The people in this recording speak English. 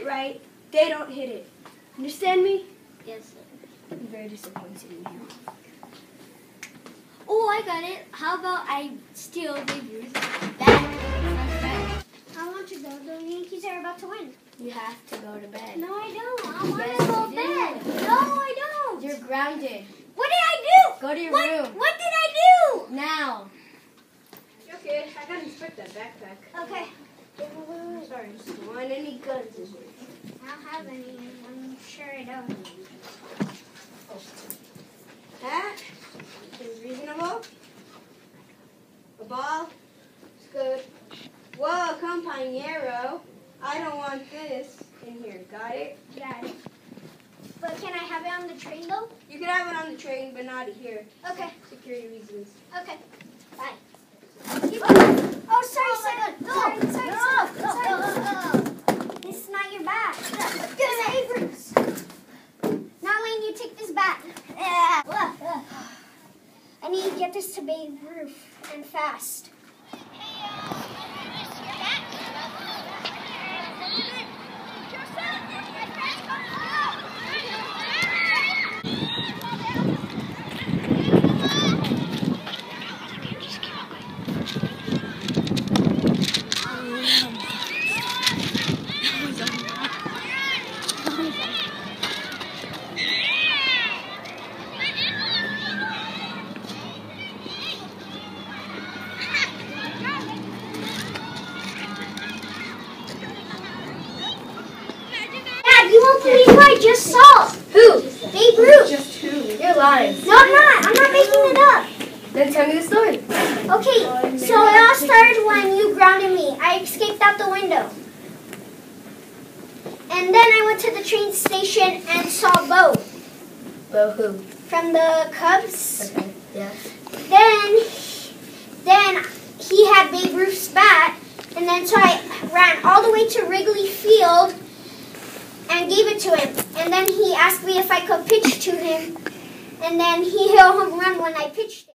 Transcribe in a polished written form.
right, they don't hit it. Understand me? Yes, sir. I'm very disappointed in you. Oh, I got it. How about I steal Babe Ruth's bat? I want to go. The Yankees are about to win. You have to go to bed. No, I don't. I want Yes, to go you to bed. do. No, I don't. You're grounded. What did I do? Go to your What? room. What did I do? Now. Okay, I gotta inspect that backpack. Okay. Sorry, just don't want any guns in here. I don't have any. I'm sure I don't. That is reasonable. A ball. It's good. Whoa, compañero. I don't want this in here. Got it? Got it. But can I have it on the train though? You can have it on the train, but not here. Okay. Security reasons. Okay. Bye. Oh, sorry, sorry. Sorry. This is not your bat. This is Avery's. Not letting you take this bat. I need to get this to Babe Ruth and fast. You won't believe who I just saw. Who? Babe Ruth. Just who? You're lying. No, I'm not. I'm not making it up. Then tell me the story. Okay, so it all started when you grounded me. I escaped out the window. And then I went to the train station and saw Bo Bo who? from the Cubs. Okay, yeah. Then he had Babe Ruth's bat. And then so I ran all the way to Wrigley Field and gave it to him. And then he asked me if I could pitch to him. And then he hit a home run when I pitched.